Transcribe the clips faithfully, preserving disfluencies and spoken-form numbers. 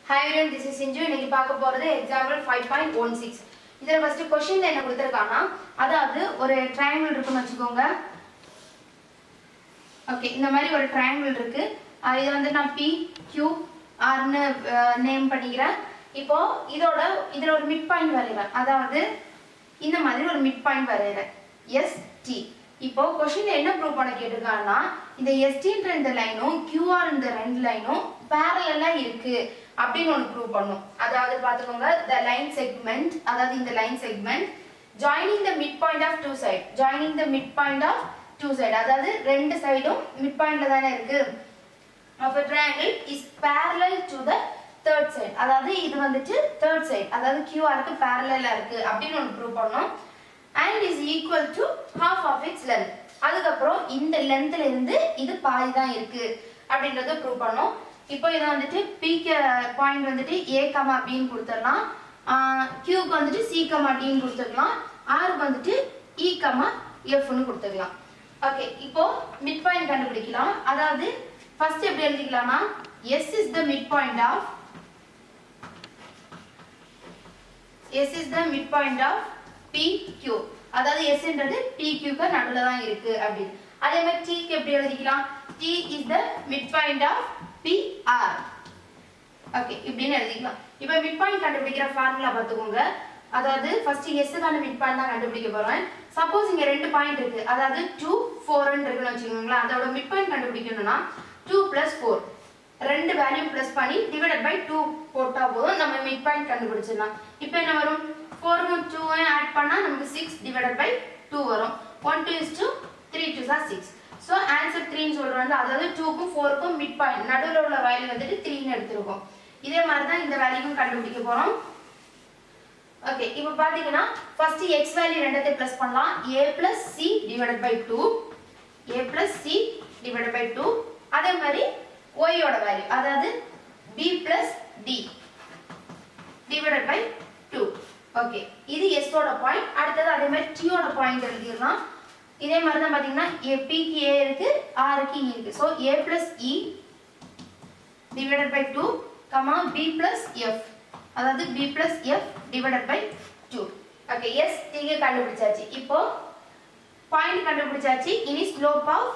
Hi everyone, this is Sinju. இன்னைக்கு பார்க்க போறது example five point one six. இதல first क्वेश्चनல என்ன கொடுத்திருக்கானா, அதாவது ஒரு triangle இருக்குன்னு வெச்சுக்கோங்க. ஓகே, இந்த மாதிரி ஒரு triangle இருக்கு. இது வந்து நான் P Q R ன்னு நேம் பண்ணிக்கிறேன். இப்போ இதோட இதல ஒரு மிட் பாயிண்ட் வரையறேன். அதாவது இந்த மாதிரி ஒரு மிட் பாயிண்ட் வரையறேன். S T. இப்போ क्वेश्चनல என்ன ப்ரூவ் பண்ண கேட்டிருக்கானா, இந்த S T ன்ற இந்த லைனும் Q R இந்த ரெண்டு லைனும் parallel-ஆ இருக்கு அப்படினு ஒன்னு ப்ரூவ் பண்ணனும். அதாவது பாத்துக்கோங்க, the line segment, அதாவது இந்த line segment joining the midpoint of two side, joining the midpoint of two side, அதாவது ரெண்டு சைடும் midpointல தான இருக்கு. of a triangle is parallel to the third side, அதாவது இது வந்துட்டு third side, அதாவது Q R க்கு parallel-ஆ இருக்கு அப்படினு ஒன்னு ப்ரூவ் பண்ணனும். and is equal to half of its length, அதுக்கு அப்புறம் இந்த லெந்த்ல இருந்து இது பாதி தான் இருக்கு அப்படிங்கறத ப்ரூவ் பண்ணனும். இப்போ இத வந்துட்டு P க்கு பாயிண்ட் வந்துட்டு A, B ன்னு கொடுத்துறலாம். Q க்கு வந்துட்டு C, D ன்னு கொடுத்துறலாம். R க்கு வந்துட்டு E, F ன்னு கொடுத்துறலாம். ஓகே, இப்போ மிட் பாயிண்ட் கண்டுபிடிக்கலாம். அதாவது ஃபர்ஸ்ட் எப்படி எழுதிக்கலாம்னா, S is the midpoint of S is the midpoint of P Q, அதாவது S ன்றது P Q க்கு நடுவுல தான் இருக்கு அப்படி. அதே மாதிரி T க்கு எப்படி எழுதிக்கலாம், T is the midpoint of P R. Okay, இப்படின்னு எழுதிக்கலாம். இப்போ மிட் பாயிண்ட் கண்டுபிடிக்கிற ஃபார்முலா பாத்துக்கோங்க. அதாவது ஃபர்ஸ்ட் S க்கான மிட் பாயிண்ட் தான் கண்டுபிடிக்க போறேன். சப்போஸ் இங்க ரெண்டு பாயிண்ட் இருக்கு, அதாவது two four ன்னு இருக்குன்னு வெச்சுக்கோங்களா. அதோட மிட் பாயிண்ட் கண்டுபிடிக்கணும்னா two plus four ரெண்டு வேல்யூ பிளஸ் பண்ணி டிவைடட் பை two போட்டா போதும் நம்ம மிட் பாயிண்ட் கண்டுபிடிச்சிடலாம். இப்போ என்ன வரும், four க்கும் two ஐ ஆட் பண்ணா நமக்கு six டிவைடட் பை two வரும். one two is two, three twos are six. So answer three ன்னு சொல்றாங்க. அதாவது two க்கும் four க்கும் மிட் பாயிண்ட் நடுவுல உள்ள வேல்யூ வந்துட்டு three ன்னு எடுத்துறோம். இதே மாதிரி தான் இந்த வேல்யூவும் கண்டுபிடிக்க போறோம். ஓகே, இப்போ பாத்தீங்கன்னா ஃபர்ஸ்ட் x வேல்யூ ரெண்டத்தை பிளஸ் பண்ணலாம். a plus c divided by two, a plus c divided by two. அதே மாதிரி y ஓட வேல்யூ, அதாவது b plus d divided by two. Okay, இது s ஓட பாயிண்ட். அடுத்து அதே மாதிரி t ஓட பாயிண்ட் எழுதிரலாம். இதே மாதிரி தான் பாத்தீங்கன்னா P க்கு A இருக்கு, R க்கு E இருக்கு. So A plus E divided by two, B plus F, அதாவது B plus F divided by two. Okay, S T க்கு கண்டுபிடிச்சாச்சு. இப்போ பாயிண்ட் கண்டுபிடிச்சாச்சு. இனி ஸ்லோப் ஆஃப்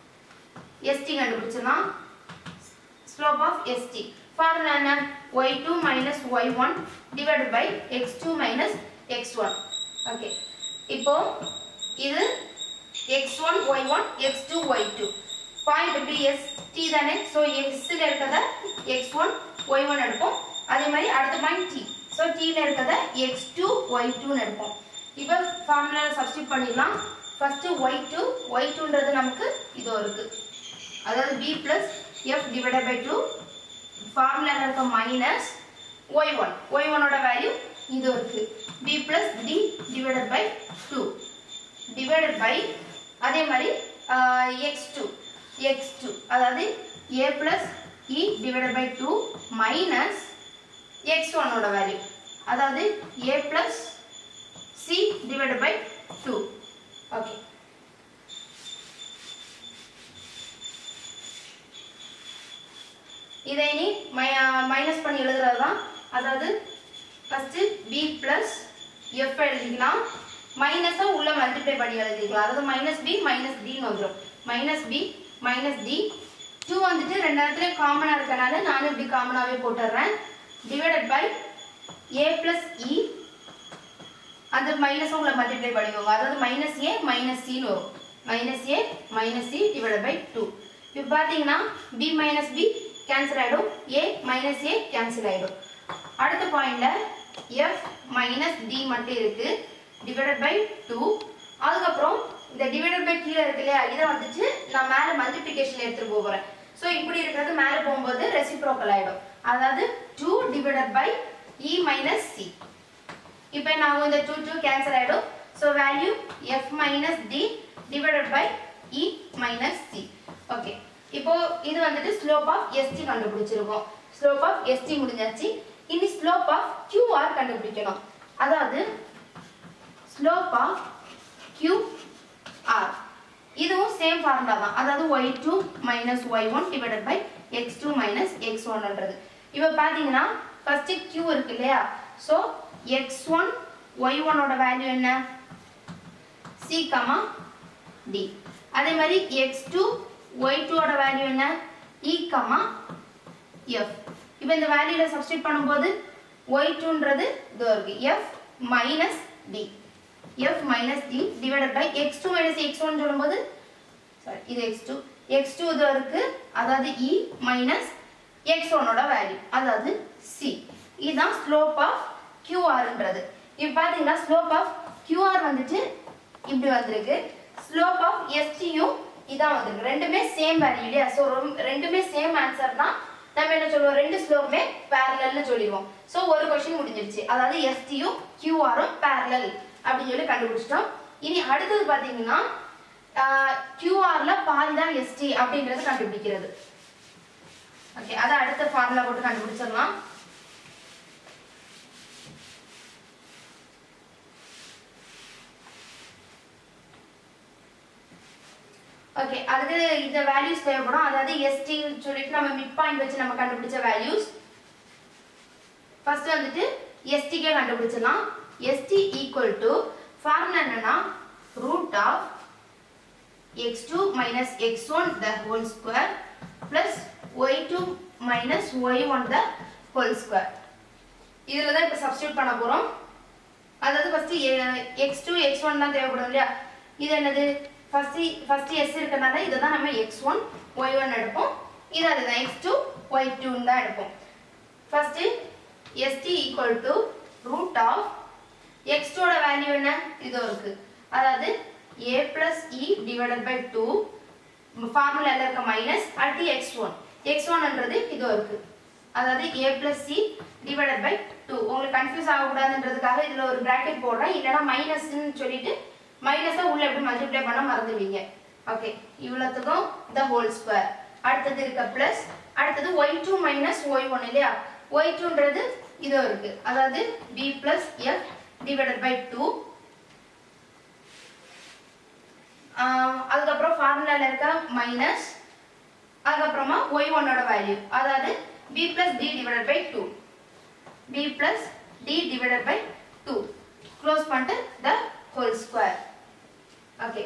S T கண்டுபிடிச்சலாம். Slope of S T formula என்ன, y two minus y one divided by x two minus x one. Okay, இப்போ இது x one y one x two y two. Point எப்படி S T தானே. So x ல இருக்கத x one y one எடுப்போம். அதே மாதிரி அடுத்த பாயிண்ட் T. சோ T ல இருக்கத x two y two ன்னு எடுப்போம். இப்போ ஃபார்முலால சப்ஸ்டிட்யூட் பண்ணிடலாம். ஃபர்ஸ்ட் y two y two ன்றது நமக்கு இதோ இருக்கு. அதாவது b plus f divided by two. ஃபார்முலால இருக்க minus y one. y one ஓட வேல்யூ இதோ இருக்கு. b plus d divided by two divided by அதே மாதிரி x two x two, அதாவது a plus e divided by two minus x one ஓட value, அதாவது a plus c divided by two. Okay, இதை இனி மைனஸ் பண்ணி எழுதுறது தான். அதாவது ஃபர்ஸ்ட் b plus f எழுதிக்கலாம். மைனஸை உள்ள மல்டிப்ளை பண்ணி எழுதிக்கலாம். அதாவது மைனஸ் b மைனஸ் d ன்னு வந்துடும். Minus b minus d. two வந்துட்டு ரெண்டு இடத்துல காமனா இருக்கனால நான் இப்படி காமனாவே போட்டுறேன். Divided by a plus e, அந்த மைனஸை உள்ள மல்டிப்ளை பண்ணிக்கோங்க. அதாவது மைனஸ் a மைனஸ் c ன்னு வரும். Minus a minus c divided by two. இப்போ பாத்தீங்கன்னா b மைனஸ் b கேன்சல் ஆயிடும், a மைனஸ் a கேன்சல் ஆயிடும். அடுத்த பாயிண்ட்ல f மைனஸ் d மட்டும் இருக்கு, divided by two. அதுக்கு அப்புறம் இந்த divided by கீழ இருக்கு இல்லையா, இத வந்துட்டு நான் மேல மல்டிப்ளிகேஷன்ல எடுத்து போறேன். சோ இப்படி இருக்கிறது மேல போயும்போது ரெசிப்ரோக்கல் ஆயிடும். அதாவது two divided by e minus c. இப்போ நான் இந்த two two கேன்சல் ஆயிடும். So value f minus d divided by e minus c. Okay, இப்போ இது வந்துட்டு ஸ்லோப் ஆஃப் S T கண்டுபிடிச்சிருக்கோம். ஸ்லோப் ஆஃப் S T முடிஞ்சாச்சு. இனி ஸ்லோப் ஆஃப் Q R கண்டுபிடிக்கணும். அதாவது ஸ்லோப் ஆஃப் Q R, இதுவும் சேம் ஃபார்முலா தான். அதாவது y two minus y one divided by x two minus x one ன்றது. இப்போ பாத்தீங்கன்னா ஃபர்ஸ்ட் q இருக்கு இல்லையா so x one y one ஓட வேல்யூ என்ன c, d. அதே மாதிரி x two y two ஓட வேல்யூ என்ன e, f. இப்போ இந்த வேல்யூல சப்ஸ்டிட்யூட் பண்ணும்போது y two ன்றது இதோ இருக்கு f minus d. f minus d divided by x two minus x one சொல்லும்போது சாரி இது x two x two இதோ இருக்கு அதாவது e minus x one ஓட வேல்யூ அதாவது c. இதுதான் ஸ்லோப் ஆஃப் qr ன்றது. இப்போ பாத்தீங்கன்னா ஸ்லோப் ஆஃப் qr வந்துட்டு இப்படி வந்திருக்கு. ஸ்லோப் ஆஃப் st யும் இதான் வந்திருக்கு. ரெண்டுமே சேம் வேல்யூ இல்லையா சோ ரெண்டுமே சேம் ஆன்சர் தான். நம்ம என்ன சொல்லுவோம் ரெண்டு ஸ்லோப்புமே parallelனு சொல்லிடுவோம். சோ ஒரு क्वेश्चन முடிஞ்சிருச்சு. அதாவது st யும் qr ம் parallel அப்படி சொல்லி கண்டுபிடிச்சிட்டோம். இனி அடுத்து பாத்தீங்கன்னா qr ல பாதி தான் st அப்படிங்கறது கண்டுபிடிக்கிறது. ஓகே அத அடுத்த ஃபார்முலா போட்டு கண்டுபிடிச்சிடலாம். ஓகே அதுக்கு இந்த வேல்யூஸ் தேவைப்படும். அதாவது st சொல்லிட்டு நம்ம மிட் பாயிண்ட் வச்சு நம்ம கண்டுபிடிச்ச வேல்யூஸ். ஃபர்ஸ்ட் வந்துட்டு st கே கண்டுபிடிச்சலாம். st equal to ஃபார்முலா என்னன்னா root of x two minus x one the whole square plus y two minus y one the whole square. இதுல தான் இப்ப சப்ஸ்டிட்யூட் பண்ண போறோம். அதாவது first x two x one தான் தேவைப்படும் இல்லையா இது என்னது ஃபர்ஸ்ட் ஃபர்ஸ்ட் s இருக்கனால இத தான் நம்ம x one y one எடுப்போம். இது அதுதான் x two y two ன்னு தான் எடுப்போம். First st equal to root of x two ஓட வேல்யூ என்ன இதோ இருக்கு. அதாவது a plus e divided by two ஃபார்முலால இருக்க மைனஸ் அடுத்து x one x one ன்றது இதோ இருக்கு. அதாவது a plus c divided by two. உங்களுக்கு கன்ஃபியூஸ் ஆக கூடாதுன்றதுக்காக இதுல ஒரு பிராக்கெட் போடுறேன். இல்லனா மைனஸ் ன்னு சொல்லிட்டு மைனஸை உள்ள எப்படி மல்டிப்ளை பண்ண மறந்துடுவீங்க. ஓகே இவ்வளவுக்கும் the whole square. அடுத்து இருக்க பிளஸ் அடுத்து y two minus y one இல்லையா y two ன்றது இதோ இருக்கு. அதாவது b plus f divided by two. அதுக்கு அப்புறம் ஃபார்முலால இருக்க மைனஸ் அதுக்கு அப்புறமா y one ஓட வேல்யூ அதாவது b plus d divided by two. b plus d divided by two. Close பண்ணிட்டு the whole square. ஓகே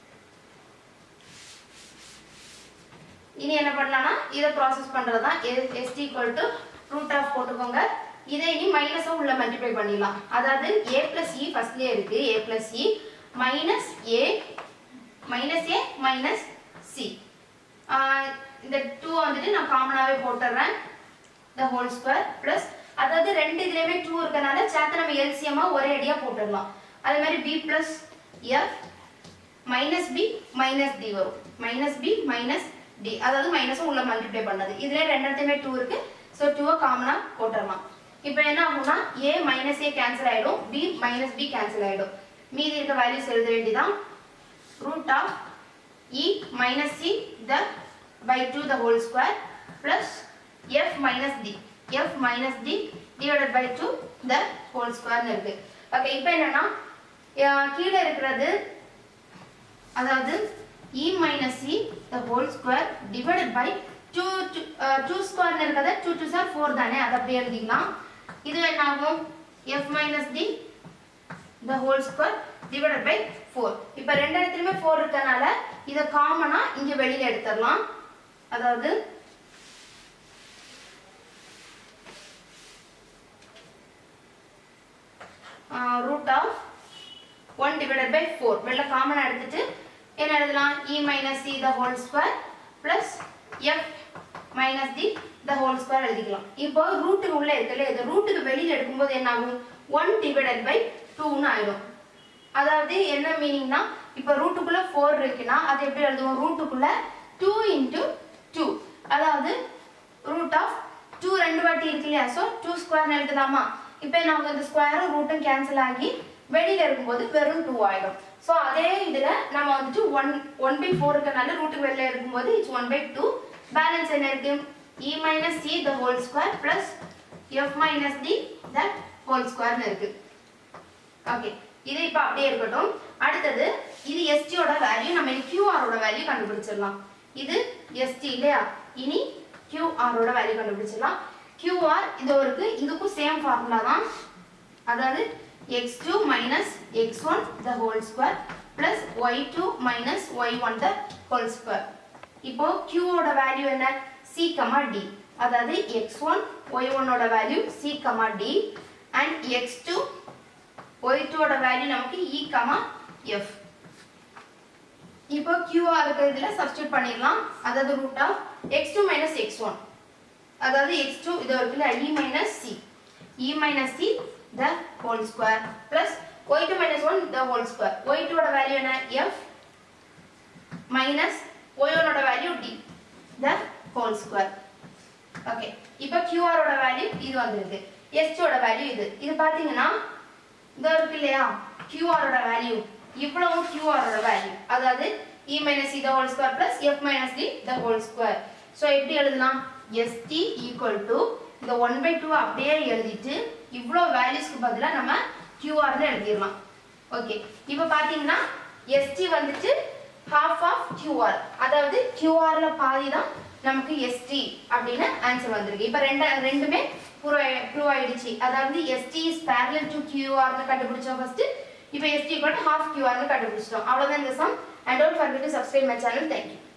இனி என்ன பண்ணலாம்னா இத ப்ராசஸ் பண்றதா st equal to root of போட்டுக்கோங்க. இதை இனி மைனஸை உள்ள மல்டிப்ளை பண்ணிடலாம். அதாவது a plus e ஃபர்ஸ்ட்லயே இருக்கு a plus e minus a minus a minus c. இந்த two வந்துட்டு நான் காமனாவே போட்டுறேன் the whole square plus அதாவது ரெண்டு இதுலயுமே two இருக்கனால சேர்த்து நம்ம எல்சிஎம் ஒரே அடியா போட்டுடலாம். அதே மாதிரி b plus f minus b minus d வரும். minus b minus d அதாவது மைனஸ் உள்ள மல்டிப்ளை பண்ணது. இதுல ரெண்டுத்துமே two இருக்கு. சோ two காமனா போட்டுறலாம். இப்போ என்ன ஆகும்னா a minus a கேன்சல் ஆயிடும் b minus b கேன்சல் ஆயிடும். மீதி இருக்க வேல்யூஸ் எழுத வேண்டியதான். root of e minus c the by two the whole square plus f minus d f minus d divided by two the whole square ன்னு இருக்கு. Okay இப்போ என்னன்னா கீழ இருக்குறது அதாவது e minus c the whole square divided by two two square ன்னு இருக்கத two two are four தானே அத அப்படியே எழுதிக்கலாம். இது என்ன ஆகும் f minus d the whole square divided by four. இப்போ ரெண்டு இடத்துலயுமே four இருக்கனால இத காமனா இங்க வெளியில எடுத்துறலாம். அதாவது root of one divided by four வெளில காமனா எடுத்துட்டு என்ன எழுதலாம் e minus c the whole square plus f minus d the whole square எழுதிக்கலாம். இப்போ ரூட்டுக்கு உள்ள இருக்குல இந்த ரூட்டுக்கு வெளியில எடுக்கும்போது என்ன ஆகும் one divided by two ன்னு ஆயிடும். அதாவது என்ன மீனிங்னா இப்போ ரூட்டுக்குள்ள four இருக்குனா அது எப்படி எழுதுவோம் ரூட்டுக்குள்ள two into two அதாவது root of two ரெண்டு வாட்டி இருக்குல சோ two ஸ்கொயர் எழுதலாமா. இப்போ நாம இந்த ஸ்கொயரும் ரூட்டும் கேன்சல் ஆகி வெளியில இருக்கும்போது வெறும் two ஆயிடும். சோ அதே இதுல நாம வந்துட்டு one one by four இருக்கனால ரூட்டுக்கு வெளியில இருக்கும்போது it's one by two. Balance என்ன இருக்கு e minus c the whole square plus f minus d the whole square ன்னு இருக்கு. ஓகே இது இப்ப அப்படியே இருக்கட்டும். அடுத்து இது st ஓட வேல்யூ நம்ம இனி qr ஓட வேல்யூ கண்டுபிடிச்சிடலாம். இது st இல்லையா இனி qr ஓட வேல்யூ கண்டுபிடிச்சிடலாம். Q R இது ஒருக்கு இதுக்கும் சேம் ஃபார்முலா தான். அதாவது x two minus x one the whole square plus y two minus y one the whole square. இப்போ Q ஓட வேல்யூ என்ன? C, D. அதாவது x one y one ஓட value C, D and x two y two ஓட value நமக்கு E, F. இப்போ Q R க்கு இதுல சப்ஸ்டிட்யூட் பண்ணிரலாம். அதாவது root of x two minus x one. அதாவது x two இது இருக்குல E minus C. E minus C the whole square plus y two minus one the whole square. y two ஓட value என்ன? F minus y one ஓட value D the whole square. Okay. இப்போ Q R ஓட value இது வந்திருக்கு. S two ஓட value இது. இது பாத்தீங்கன்னா இது இருக்குலையா? Q R ஓட வேல்யூ இவ்வளவு Q R ஓட வேல்யூ. அதாவது E minus C the whole square plus F minus D the whole square. So எப்படி எழுதலாம்? S T equal to இந்த one by two அப்படியே எழுதிட்டு இவ்ளோ வேல்யூஸ்க்கு பதிலா நம்ம Q R ல எழுதிரலாம். ஓகே. இப்போ பாத்தீங்கன்னா S T வந்துட்டு half of Q R. அதாவது Q R ல பாதி தான் நமக்கு S T அப்படின ஆன்சர் வந்திருக்கு. இப்போ ரெண்டு ரெண்டுமே ப்ரூவ் ஆயிடுச்சு. அதாவது S T is parallel to Q R னு கண்டுபிடிச்சோம் ஃபர்ஸ்ட். இப்போ S T equal to half Q R னு கண்டுபிடிச்சிட்டோம். அவ்வளவுதான் இந்த sum. And don't forget to subscribe my channel. Thank you.